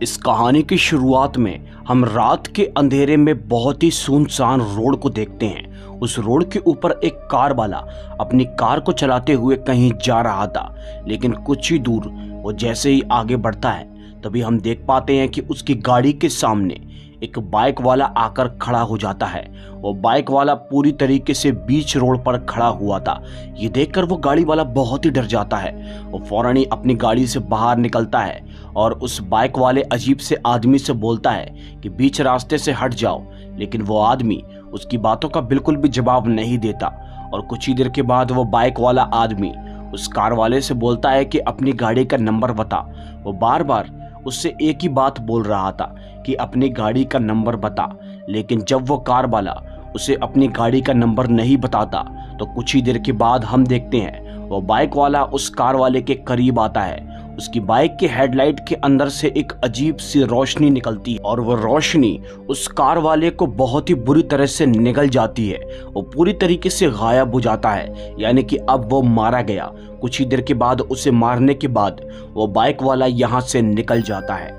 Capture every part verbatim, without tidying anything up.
इस कहानी की शुरुआत में हम रात के अंधेरे में बहुत ही सुनसान रोड को देखते हैं। उस रोड के ऊपर एक कार वाला अपनी कार को चलाते हुए कहीं जा रहा था, लेकिन कुछ ही दूर वो जैसे ही आगे बढ़ता है तभी हम देख पाते हैं कि उसकी गाड़ी के सामने एक बाइक वाला आकर खड़ा हो जाता है। वो बाइक वाला पूरी तरीके से बीच रोड पर खड़ा हुआ था। ये देखकर वो गाड़ी वाला बहुत ही डर जाता है। वो फौरन ही अपनी गाड़ी से बाहर निकलता है और उस बाइक वाले अजीब से आदमी से बोलता है कि बीच रास्ते से हट जाओ, लेकिन वो आदमी उसकी बातों का बिल्कुल भी जवाब नहीं देता। और कुछ ही देर के बाद वो बाइक वाला आदमी उस कार वाले से बोलता है कि अपनी गाड़ी का नंबर बता। वो बार बार उससे एक ही बात बोल रहा था कि अपनी गाड़ी का नंबर बता, लेकिन जब वो कार वाला उसे अपनी गाड़ी का नंबर नहीं बताता तो कुछ ही देर के बाद हम देखते हैं वो बाइक वाला उस कार वाले के करीब आता है। उसकी बाइक के हेडलाइट के अंदर से एक अजीब सी रोशनी निकलती है और वो रोशनी उस कार वाले को बहुत ही बुरी तरह से निगल जाती है। वो पूरी तरीके से गायब हो जाता है, यानी कि अब वो मारा गया। कुछ ही देर के बाद उसे मारने के बाद वो बाइक वाला यहाँ से निकल जाता है।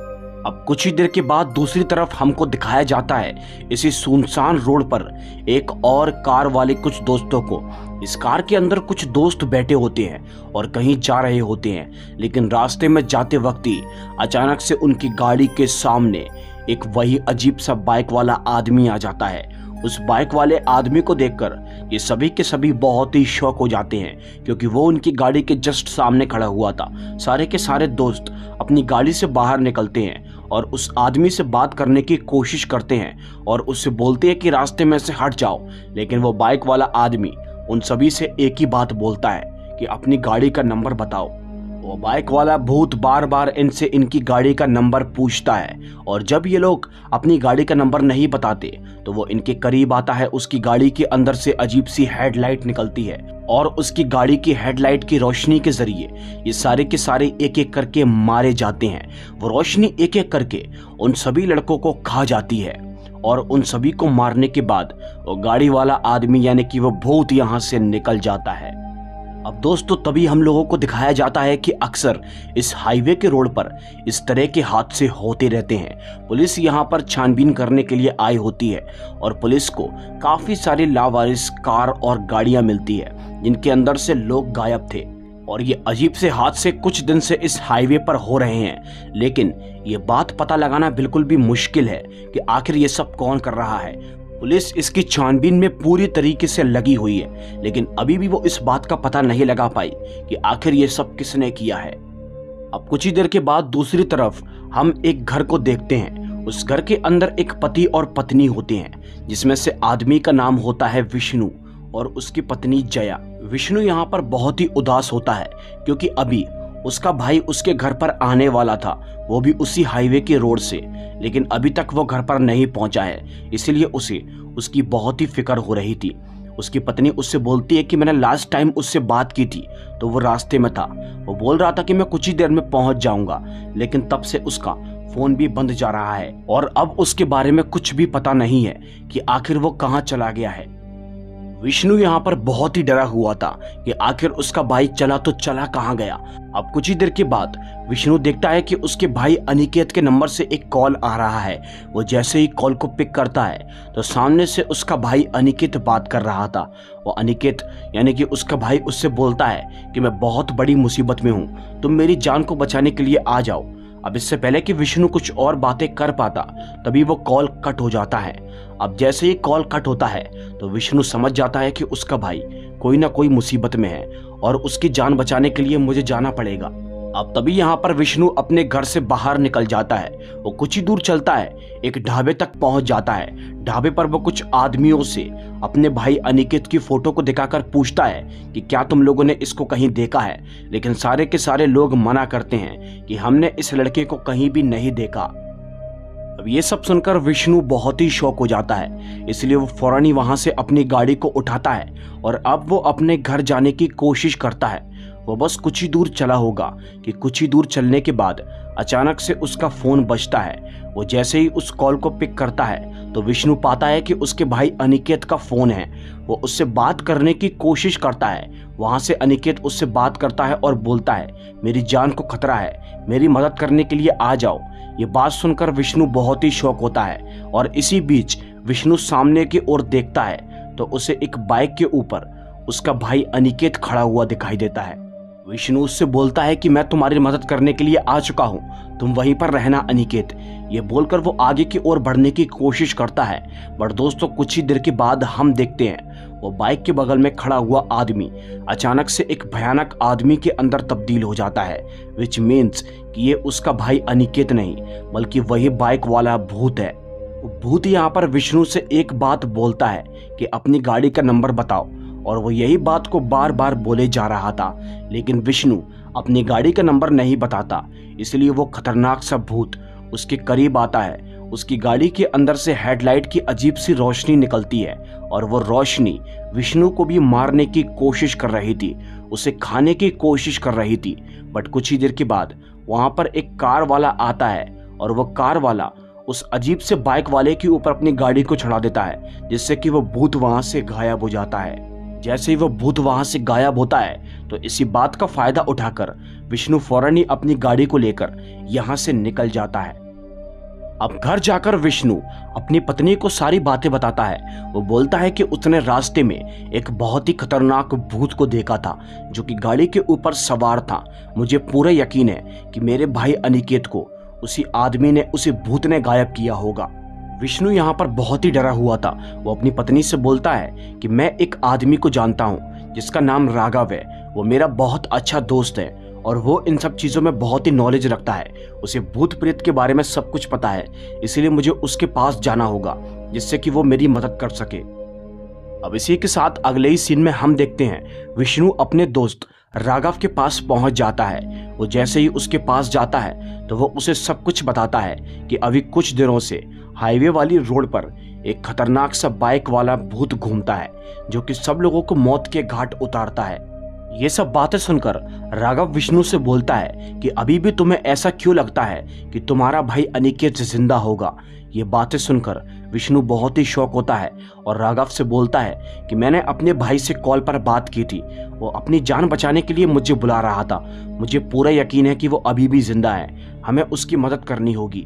अब कुछ ही देर के बाद दूसरी तरफ हमको दिखाया जाता है इसी सुनसान रोड पर एक और कार वाले कुछ दोस्तों को। इस कार के अंदर कुछ दोस्त बैठे होते हैं और कहीं जा रहे होते हैं, लेकिन रास्ते में जाते वक्त ही अचानक से उनकी गाड़ी के सामने एक वही अजीब सा बाइक वाला आदमी आ जाता है। उस बाइक वाले आदमी को देखकर ये सभी के सभी बहुत ही शॉक हो जाते हैं, क्योंकि वो उनकी गाड़ी के जस्ट सामने खड़ा हुआ था। सारे के सारे दोस्त अपनी गाड़ी से बाहर निकलते हैं और उस आदमी से बात करने की कोशिश करते हैं और उससे बोलते हैं कि रास्ते में से हट जाओ, लेकिन वो बाइक वाला आदमी उन सभी से एक ही बात बोलता है कि अपनी गाड़ी का नंबर बताओ। वो बाइक वाला भूत बार बार इनसे इनकी गाड़ी का नंबर पूछता है और जब ये लोग अपनी गाड़ी का नंबर नहीं बताते तो वो इनके करीब आता है। उसकी गाड़ी के अंदर से अजीब सी हेडलाइट निकलती है और उसकी गाड़ी की हेडलाइट की रोशनी के जरिए ये सारे के सारे एक एक करके मारे जाते हैं। वो रोशनी एक एक करके उन सभी लड़कों को खा जाती है और उन सभी को मारने के बाद वो गाड़ी वाला आदमी यानी कि वो भूत यहाँ से निकल जाता है। अब दोस्तों तभी हम लोगों को दिखाया जाता है कि अक्सर इस हाईवे के रोड पर इस तरह के हादसे होते रहते हैं। पुलिस यहाँ पर छानबीन करने के लिए आई होती है और पुलिस को काफी सारी लावारिस कार और गाड़ियां मिलती है जिनके अंदर से लोग गायब थे। और ये अजीब से हादसे कुछ दिन से इस हाईवे पर हो रहे हैं, लेकिन ये बात पता लगाना बिल्कुल भी मुश्किल है कि आखिर ये सब कौन कर रहा है। पुलिस इसकी छानबीन में पूरी तरीके से लगी हुई है, लेकिन अभी भी वो इस बात का पता नहीं लगा पाई कि आखिर ये सब किसने किया है। अब कुछ ही देर के बाद दूसरी तरफ हम एक घर को देखते हैं। उस घर के अंदर एक पति और पत्नी होते हैं, जिसमें से आदमी का नाम होता है विष्णु और उसकी पत्नी जया। विष्णु यहाँ पर बहुत ही उदास होता है क्योंकि अभी उसका भाई उसके घर पर आने वाला था, वो भी उसी हाईवे के रोड से, लेकिन अभी तक वो घर पर नहीं पहुंचा है, इसीलिए उसे उसकी बहुत ही फिक्र हो रही थी। उसकी पत्नी उससे बोलती है कि मैंने लास्ट टाइम उससे बात की थी तो वो रास्ते में था, वो बोल रहा था कि मैं कुछ ही देर में पहुंच जाऊंगा, लेकिन तब से उसका फोन भी बंद जा रहा है और अब उसके बारे में कुछ भी पता नहीं है कि आखिर वो कहाँ चला गया है। विष्णु यहाँ पर बहुत ही डरा हुआ था कि आखिर उसका भाई चला तो चला कहाँ गया। अब कुछ ही देर के बाद विष्णु देखता है कि उसके भाई अनिकेत के नंबर से एक कॉल आ रहा है। वो जैसे ही कॉल को पिक करता है तो सामने से उसका भाई अनिकेत बात कर रहा था। वो अनिकेत यानी कि उसका भाई उससे बोलता है कि मैं बहुत बड़ी मुसीबत में हूँ, तुम मेरी जान को बचाने के लिए आ जाओ। अब इससे पहले कि विष्णु कुछ और बातें कर पाता तभी वो कॉल कट हो जाता है। अब जैसे ही कॉल कट होता है तो विष्णु समझ जाता है कि उसका भाई कोई ना कोई मुसीबत में है और उसकी जान बचाने के लिए मुझे जाना पड़ेगा। अब तभी यहाँ पर विष्णु अपने घर से बाहर निकल जाता है। वो कुछ ही दूर चलता है, एक ढाबे तक पहुंच जाता है। ढाबे पर वो कुछ आदमियों से अपने भाई अनिकेत की फोटो को दिखाकर पूछता है कि क्या तुम लोगों ने इसको कहीं देखा है, लेकिन सारे के सारे लोग मना करते हैं कि हमने इस लड़के को कहीं भी नहीं देखा। अब ये सब सुनकर विष्णु बहुत ही शॉक हो जाता है, इसलिए वो फौरन ही वहां से अपनी गाड़ी को उठाता है और अब वो अपने घर जाने की कोशिश करता है। वो बस कुछ ही दूर चला होगा कि कुछ ही दूर चलने के बाद अचानक से उसका फोन बजता है। वो जैसे ही उस कॉल को पिक करता है तो विष्णु पाता है कि उसके भाई अनिकेत का फोन है। वो उससे बात करने की कोशिश करता है वहां से अनिकेत उससे बात करता है और बोलता है, मेरी जान को खतरा है, मेरी मदद करने के लिए आ जाओ। ये बात सुनकर विष्णु बहुत ही शौक होता है और इसी बीच विष्णु सामने की ओर देखता है तो उसे एक बाइक के ऊपर उसका भाई अनिकेत खड़ा हुआ दिखाई देता है। विष्णु उससे बोलता है कि मैं तुम्हारी मदद करने के लिए आ चुका हूँ, तुम वहीं पर रहना अनिकेत। ये बोलकर वो आगे की ओर बढ़ने की कोशिश करता है। बट दोस्तों कुछ ही देर के बाद हम देखते हैं वो बाइक के बगल में खड़ा हुआ आदमी अचानक से एक भयानक आदमी के अंदर तब्दील हो जाता है, विच मीन्स कि ये उसका भाई अनिकेत नहीं बल्कि वही बाइक वाला भूत है। भूत यहाँ पर विष्णु से एक बात बोलता है कि अपनी गाड़ी का नंबर बताओ, और वो यही बात को बार बार बोले जा रहा था, लेकिन विष्णु अपनी गाड़ी का नंबर नहीं बताता। इसलिए वो खतरनाक सा भूत उसके करीब आता है। उसकी गाड़ी के अंदर से हेडलाइट की अजीब सी रोशनी निकलती है और वो रोशनी विष्णु को भी मारने की कोशिश कर रही थी, उसे खाने की कोशिश कर रही थी। बट कुछ ही देर के बाद वहां पर एक कार वाला आता है और वो कार वाला उस अजीब से बाइक वाले के ऊपर अपनी गाड़ी को चढ़ा देता है, जिससे कि वो भूत वहां से गायब हो जाता है। जैसे ही वो भूत वहां से गायब होता है तो इसी बात का फायदा उठाकर विष्णु फौरन ही अपनी गाड़ी को लेकर यहां से निकल जाता है। अब घर जाकर विष्णु अपनी पत्नी को सारी बातें बताता है। वो बोलता है कि उसने रास्ते में एक बहुत ही खतरनाक भूत को देखा था जो कि गाड़ी के ऊपर सवार था। मुझे पूरा यकीन है कि मेरे भाई अनिकेत को उसी आदमी ने, उसी भूत ने गायब किया होगा। विष्णु यहाँ पर बहुत ही डरा हुआ था। वो अपनी पत्नी से बोलता है कि मैं एक आदमी को जानता हूँ जिसका नाम राघव है, वो मेरा बहुत अच्छा दोस्त है और वो इन सब चीज़ों में बहुत ही नॉलेज रखता है, उसे भूत प्रेत के बारे में सब कुछ पता है, इसलिए मुझे उसके पास जाना होगा जिससे कि वो मेरी मदद कर सके। अब इसी के साथ अगले ही सीन में हम देखते हैं विष्णु अपने दोस्त राघव के पास पहुंच जाता है। वो जैसे ही उसके पास जाता है तो वो उसे सब कुछ बताता है कि अभी कुछ दिनों से हाईवे वाली रोड पर एक खतरनाक सा बाइक वाला भूत घूमता है जो कि सब लोगों को मौत के घाट उतारता है। ये सब बातें सुनकर राघव विष्णु से बोलता है कि अभी भी तुम्हें ऐसा क्यों लगता है कि तुम्हारा भाई अनिकेत जिंदा होगा। ये बातें सुनकर विष्णु बहुत ही शौक होता है और राघव से बोलता है कि मैंने अपने भाई से कॉल पर बात की थी, वो अपनी जान बचाने के लिए मुझे बुला रहा था, मुझे पूरा यकीन है कि वो अभी भी जिंदा है, हमें उसकी मदद करनी होगी।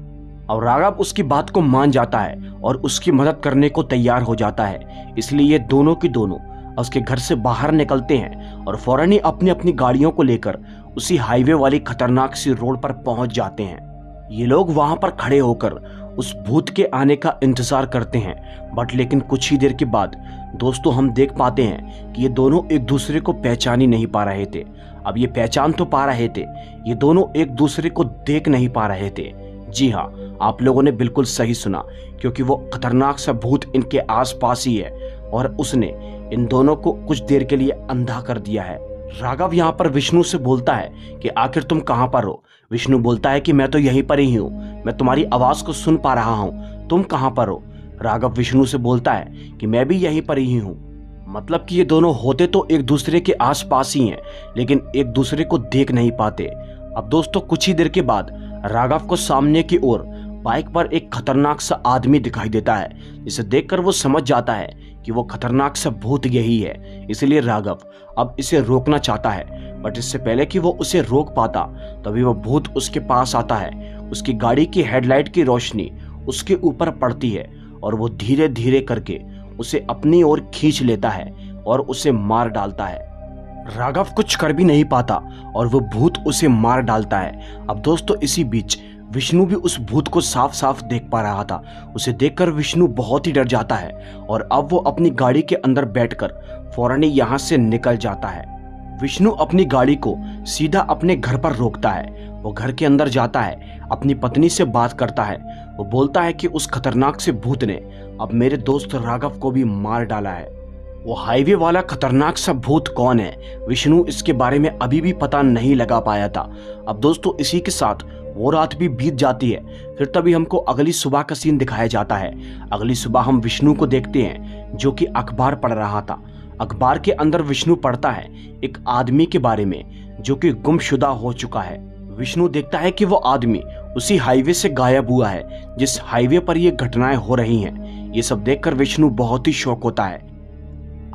और राघव उसकी बात को मान जाता है और उसकी मदद करने को तैयार हो जाता है। इसलिए ये दोनों की दोनों उसके घर से बाहर निकलते हैं और फौरन ही अपनी अपनी गाड़ियों को लेकर उसी हाईवे वाली खतरनाक सी रोड पर पहुंच जाते हैं। ये लोग वहां पर खड़े होकर उस भूत के आने का इंतजार करते हैं। बट लेकिन कुछ ही देर के बाद दोस्तों हम देख पाते हैं कि ये दोनों एक दूसरे को पहचान ही नहीं पा रहे थे। अब ये पहचान तो पा रहे थे, ये दोनों एक दूसरे को देख नहीं पा रहे थे। जी हाँ, आप लोगों ने बिल्कुल सही सुना, क्योंकि वो खतरनाक सा भूत इनके आसपास ही है और उसने इन दोनों को कुछ देर के लिए अंधा कर दिया है। राघव यहाँ पर विष्णु से बोलता है कि आखिर तुम कहाँ पर हो। विष्णु बोलता है कि मैं तो यहीं पर ही हूँ, मैं तुम्हारी आवाज को सुन पा रहा हूँ, तुम कहाँ पर हो। राघव विष्णु से बोलता है कि मैं भी यहीं पर ही हूँ। मतलब कि ये दोनों होते तो एक दूसरे के आसपास ही हैं, लेकिन एक दूसरे को देख नहीं पाते। अब दोस्तों कुछ ही देर के बाद राघव को सामने की ओर बाइक पर एक खतरनाक सा आदमी दिखाई देता है, जिसे देखकर वो समझ जाता है कि वो खतरनाक सा भूत यही है। इसलिए राघव अब इसे रोकना चाहता है, बट इससे पहले कि वो उसे रोक पाता तभी वो भूत उसके पास आता है। उसकी गाड़ी की हेडलाइट की रोशनी उसके ऊपर पड़ती है और वो धीरे धीरे करके उसे अपनी ओर खींच लेता है और उसे मार डालता है। राघव कुछ कर भी नहीं पाता और वो भूत उसे मार डालता है। अब दोस्तों इसी बीच विष्णु भी उस भूत को साफ साफ देख पा रहा था। उसे देखकर विष्णु बहुत ही डर जाता है और अब वो अपनी गाड़ी के अंदर बैठकर फौरन ही यहाँ से निकल जाता है। विष्णु अपनी गाड़ी को सीधा अपने घर पर रोकता है। वो घर के अंदर जाता है, अपनी पत्नी से बात करता है। वो बोलता है कि उस खतरनाक से भूत ने अब मेरे दोस्त राघव को भी मार डाला है। वो हाईवे वाला खतरनाक सा भूत कौन है, विष्णु इसके बारे में अभी भी पता नहीं लगा पाया था। अब दोस्तों इसी के साथ वो रात भी बीत जाती है। फिर तभी हमको अगली सुबह का सीन दिखाया जाता है। अगली सुबह हम विष्णु को देखते हैं जो कि अखबार पढ़ रहा था। अखबार के अंदर विष्णु पढ़ता है एक आदमी के बारे में जो कि गुमशुदा हो चुका है। विष्णु देखता है कि वो आदमी उसी हाईवे से गायब हुआ है जिस हाईवे पर ये घटनाएं हो रही हैं। ये सब देखकर विष्णु बहुत ही शौक होता है।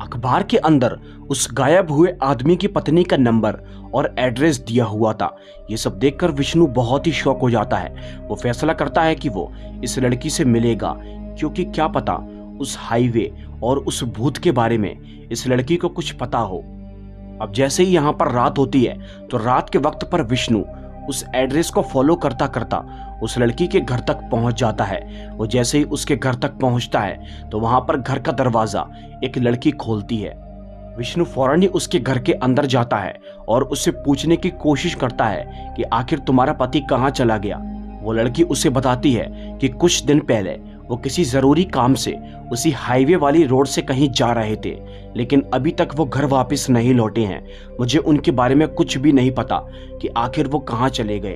अखबार के अंदर उस गायब हुए आदमी की पत्नी का नंबर और एड्रेस दिया हुआ था। ये सब देखकर विष्णु बहुत ही शॉक हो जाता है। वो फैसला करता है कि वो इस लड़की से मिलेगा, क्योंकि क्या पता उस हाईवे और उस भूत के बारे में इस लड़की को कुछ पता हो। अब जैसे ही यहाँ पर रात होती है तो रात के वक्त पर विष्णु उस एड्रेस को फॉलो करता करता उस लड़की के घर तक पहुंच जाता है। वो जैसे ही उसके घर तक पहुंचता है तो वहां पर घर का दरवाजा एक लड़की खोलती है। विष्णु फौरन ही उसके घर के अंदर जाता है और उससे पूछने की कोशिश करता है कि आखिर तुम्हारा पति कहाँ चला गया। वो लड़की उसे बताती है कि कुछ दिन पहले वो किसी जरूरी काम से उसी हाईवे वाली रोड से कहीं जा रहे थे, लेकिन अभी तक वो घर वापस नहीं लौटे हैं। मुझे उनके बारे में कुछ भी नहीं पता कि आखिर वो कहाँ चले गए।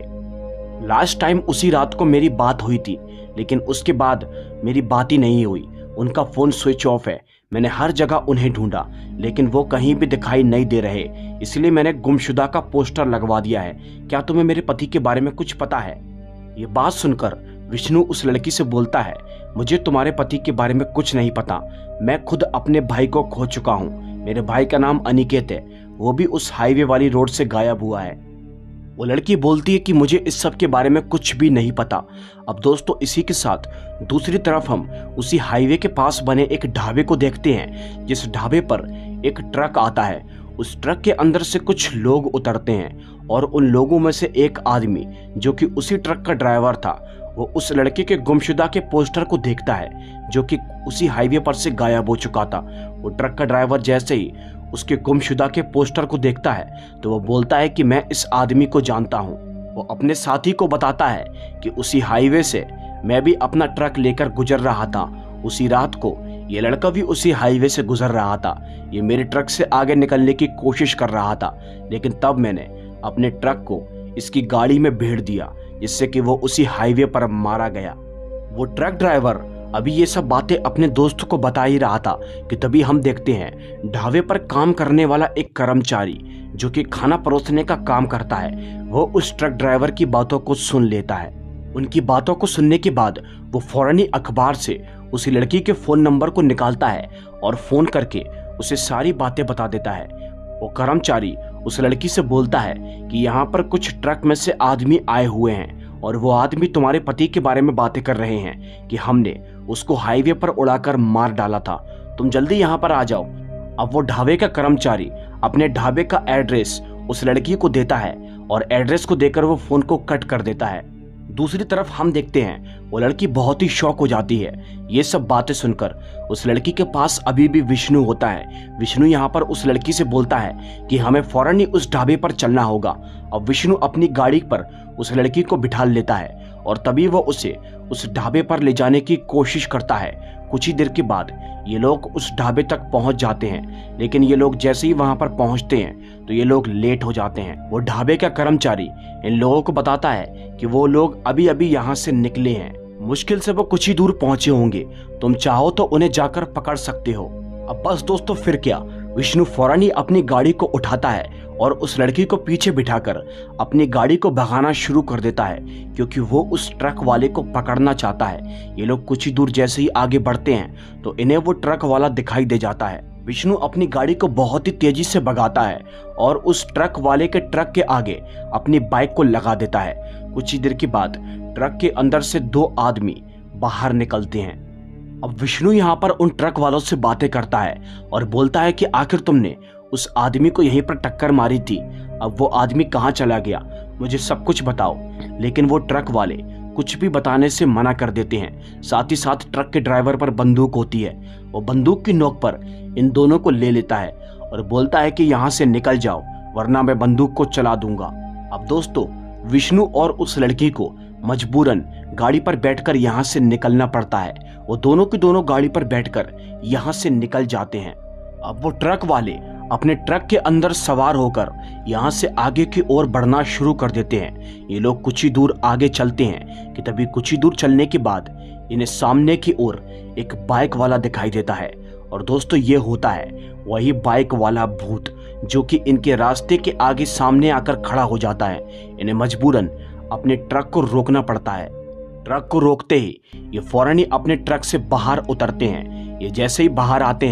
लास्ट टाइम उसी रात को मेरी बात हुई थी, लेकिन उसके बाद मेरी बात ही नहीं हुई। उनका फोन स्विच ऑफ है। मैंने हर जगह उन्हें ढूंढा, लेकिन वो कहीं भी दिखाई नहीं दे रहे। इसलिए मैंने गुमशुदा का पोस्टर लगवा दिया है। क्या तुम्हें मेरे पति के बारे में कुछ पता है? ये बात सुनकर विष्णु उस लड़की से बोलता है, मुझे तुम्हारे पति के बारे में कुछ नहीं पता। मैं खुद अपने भाई को खो चुका हूँ। मेरे भाई का नाम अनिकेत है। वो भी उस हाईवे वाली रोड से गायब हुआ है। वो लड़की बोलती है कि मुझे इस सब के बारे में कुछ भी नहीं पता। अब दोस्तों, इसी के साथ दूसरी तरफ हम उसी हाईवे के पास बने एक ढाबे को देखते हैं, जिस ढाबे पर एक ट्रक आता है। उस ट्रक के अंदर से कुछ लोग उतरते हैं और उन लोगों में से एक आदमी जो कि उसी ट्रक का ड्राइवर था, वो उस लड़के के गुमशुदा के पोस्टर को देखता है जो कि उसी हाईवे पर से गायब हो चुका था। वो ट्रक का ड्राइवर जैसे ही उसके गुमशुदा के पोस्टर को देखता है तो वो बोलता है कि मैं इस आदमी को जानता हूँ। वो अपने साथी को बताता है कि उसी हाईवे से मैं भी अपना ट्रक लेकर गुजर रहा था। उसी रात को ये लड़का भी उसी हाईवे से गुजर रहा था। ये मेरे ट्रक से आगे निकलने की कोशिश कर रहा था, लेकिन तब मैंने अपने ट्रक को इसकी गाड़ी में भेड़ दिया, जिससे कि वो उसी हाईवे पर मारा गया। वो ट्रक ड्राइवर अभी ये सब बातें अपने दोस्त को बता ही रहा था कि तभी हम देखते हैं ढाबे पर काम करने वाला एक कर्मचारी जो कि खाना परोसने का काम करता है, वो उस ट्रक ड्राइवर की बातों को सुन लेता है। उनकी बातों को सुनने के बाद वो फौरन ही अखबार से उसी लड़की के फोन नंबर को निकालता है और फोन करके उसे सारी बातें बता देता है। वो कर्मचारी उस लड़की से बोलता है कि यहाँ पर कुछ ट्रक में से आदमी आए हुए हैं और वो आदमी तुम्हारे पति के बारे में बातें कर रहे हैं कि हमने उसको हाईवे पर उड़ाकर मार डाला था, तुम जल्दी यहाँ पर आ जाओ। अब वो ढाबे का कर्मचारी अपने ढाबे का एड्रेस उस लड़की को देता है और एड्रेस को देकर वो फोन को कट कर देता है। दूसरी तरफ हम देखते हैं वो लड़की बहुत ही शॉक हो जाती है ये सब बातें सुनकर। उस लड़की के पास अभी भी विष्णु होता है। विष्णु यहाँ पर उस लड़की से बोलता है कि हमें फौरन ही उस ढाबे पर चलना होगा। अब विष्णु अपनी गाड़ी पर उस लड़की को बिठा लेता है और तभी वो उसे उस ढाबे पर ले जाने की कोशिश करता है। कुछ ही देर के बाद ये लोग उस ढाबे तक पहुंच जाते हैं, लेकिन ये लोग जैसे ही वहां पर पहुंचते हैं तो ये लोग लेट हो जाते हैं। वो ढाबे का कर्मचारी इन लोगों को बताता है कि वो लोग अभी अभी यहाँ से निकले हैं, मुश्किल से वो कुछ ही दूर पहुंचे होंगे, तुम चाहो तो उन्हें जाकर पकड़ सकते हो। अब बस दोस्तों, फिर क्या, विष्णु फौरन ही अपनी गाड़ी को उठाता है और उस लड़की को पीछे बिठाकर अपनी गाड़ी को भगाना शुरू कर देता है, क्योंकि वो उस ट्रक वाले को पकड़ना चाहता है। ये लोग कुछ ही दूर जैसे ही आगे बढ़ते हैं तो इन्हें वो ट्रक वाला दिखाई दे जाता है। विष्णु अपनी गाड़ी को बहुत ही तेजी से भगाता है और उस ट्रक वाले के ट्रक के आगे अपनी बाइक को लगा देता है। कुछ ही देर के बाद ट्रक के अंदर से दो आदमी बाहर निकलते हैं। अब विष्णु यहाँ पर उन ट्रक वालों से बातें करता है और बोलता है कि आखिर तुमने उस आदमी को यहीं पर टक्कर मारी थी, अब वो आदमी कहाँ चला गया, मुझे सब कुछ बताओ। लेकिन वो ट्रक वाले कुछ भी बताने से मना कर देते हैं। साथ ही साथ ट्रक के ड्राइवर पर बंदूक होती है। वो बंदूक की नोक पर इन दोनों को ले लेता है और बोलता है कि यहाँ से निकल जाओ, वरना मैं बंदूक को चला दूंगा। अब दोस्तों, विष्णु और उस लड़की को मजबूरन गाड़ी पर बैठकर यहाँ से निकलना पड़ता है। वो दोनों की दोनों गाड़ी पर बैठकर यहाँ से निकल जाते हैं। अब वो ट्रक वाले अपने ट्रक के अंदर सवार होकर यहाँ से आगे की ओर बढ़ना शुरू कर देते हैं। ये लोग कुछ ही दूर आगे चलते हैं कि तभी कुछ ही दूर चलने के बाद इन्हें सामने की ओर एक बाइक वाला दिखाई देता है। और दोस्तों, ये होता है वही बाइक वाला भूत जो कि इनके रास्ते के आगे सामने आकर खड़ा हो जाता है। इन्हें मजबूरन अपने ट्रक को रोकना पड़ता है। ट्रक को रोकते ही ये फौरन ही अपने ट्रक से बाहर उतरते हैं। ये जैसे ही बाहर आते हैं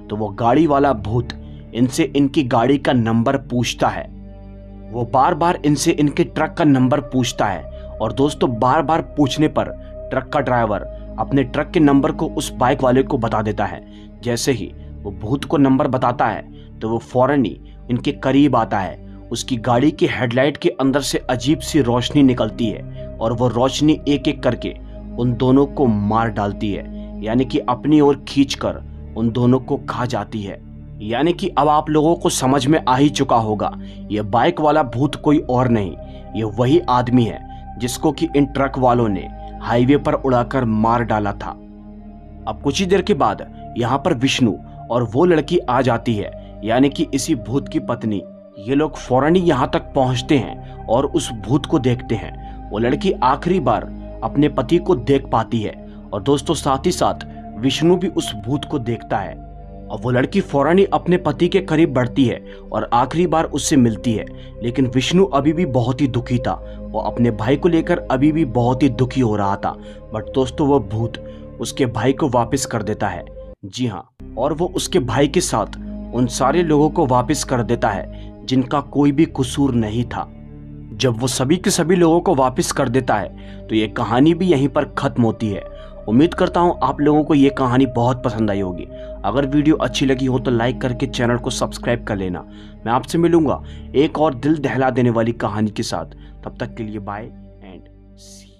तो वो गाड़ी वाला भूत इनसे इनकी गाड़ी का नंबर पूछता है। वो बार बार इनसे इनके ट्रक का नंबर पूछता है और दोस्तों बार बार पूछने पर ट्रक का ड्राइवर अपने ट्रक के नंबर को उस बाइक वाले को बता देता है। जैसे ही वो भूत को नंबर बताता है तो वो फौरन ही इनके करीब आता है। उसकी गाड़ी की हेडलाइट के अंदर से अजीब सी रोशनी निकलती है और वो रोशनी एक एक करके उन दोनों को मार डालती है, यानी कि अपनी ओर खींचकर उन दोनों को खा जाती है। यानी कि अब आप लोगों को समझ में आ ही चुका होगा, ये बाइक वाला भूत कोई और नहीं, ये वही आदमी है जिसको कि इन ट्रक वालों ने हाईवे पर उड़ाकर मार डाला था। अब कुछ ही देर के बाद यहाँ पर विष्णु और वो लड़की आ जाती है, यानी कि इसी भूत की पत्नी। ये लोग फौरन ही यहाँ तक पहुँचते हैं और उस भूत को देखते हैं। वो लड़की आखिरी बार अपने पति को देख पाती है और दोस्तों साथ ही साथ विष्णु भी उस भूत को देखता है। और वो लड़की फौरन ही अपने पति के करीब बढ़ती है और आखिरी बार उससे मिलती है। लेकिन विष्णु अभी भी बहुत ही दुखी था, वो अपने भाई को लेकर अभी भी बहुत ही दुखी हो रहा था। बट दोस्तों वो भूत उसके भाई को वापस कर देता है। जी हाँ, और वो उसके भाई के साथ उन सारे लोगों को वापस कर देता है जिनका कोई भी कसूर नहीं था। जब वो सभी के सभी लोगों को वापस कर देता है तो ये कहानी भी यहीं पर खत्म होती है। उम्मीद करता हूँ आप लोगों को ये कहानी बहुत पसंद आई होगी। अगर वीडियो अच्छी लगी हो तो लाइक करके चैनल को सब्सक्राइब कर लेना। मैं आपसे मिलूंगा एक और दिल दहला देने वाली कहानी के साथ। तब तक के लिए बाय एंड सी।